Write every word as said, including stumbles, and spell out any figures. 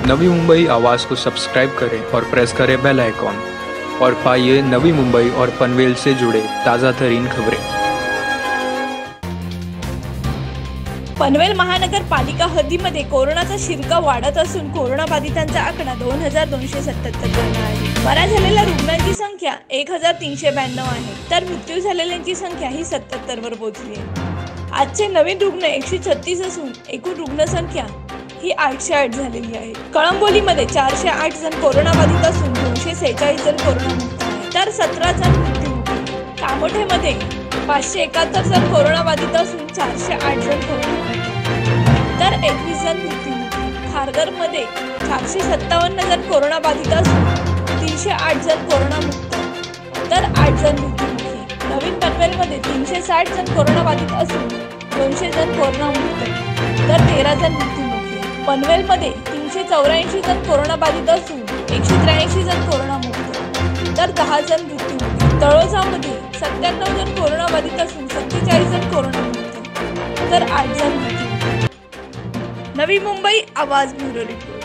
नवी मुंबई आवाज़ को सब्सक्राइब करें और प्रेस करें बेल आइकॉन और पाइए नवी मुंबई और पनवेल से जुड़े ताज़ा तरीन खबरें। पनवेल महानगरपालिका हद्दीमध्ये कोरोनाचा शिरकाव वाढत असून कोरोना बाधितांचा आकडा दोन हजार दोनशे सत्याहत्तर झाला आहे। बरा झालेल्या रुग्णांची संख्या एक हजार तीनशे ब्याण्णव आहे, तर मृत्यू झालेल्यांची संख्या ही सत्याहत्तर वर पोहोचली आहे। आजचे नवीन रुग्ण एकशे छत्तीस असून एकूण रुग्णसंख्या ही आठशे आठ झालेली आहे। कळंबोलीमध्ये चारशे आठ जण कोरोना बाधित असून दोनशे सेहेचाळीस जण कोरोनामुक्त आहेत, तर सतरा जण मृत्यूमुखी। कामोठेमध्ये पाचशे एकाहत्तर जण कोरोना बाधित असून चारशे आठ जण कोरोनामुक्त, तर एकवीस जण मृत्यूमुखी। खारघरमध्ये चारशे सत्तावन्न जण कोरोना बाधित असून तीनशे आठ जण कोरोनामुक्त, तर आठ जण मृत्यूमुखी। नवीन पनवेलमध्ये तीनशे साठ जण कोरोना बाधित असून दोनशे जण कोरोनामुक्त, तर तेरा जण मृत्यूमुखी। पनवेलमध्ये तीनशे चौऱ्याऐंशी जण कोरोना बाधित असून एकशे त्र्याऐंशी जण कोरोनामुक्त, तर दहा जण मृत्यूमुखी। तळोजामध्ये सत्त्याण्णव जण कोरोना बाधित असून सत्तेचाळीस जण कोरोनामुक्त, तर आठ जण मृत्यूमुखी। नवी मुंबई आवाज ब्युरो रिपोर्ट।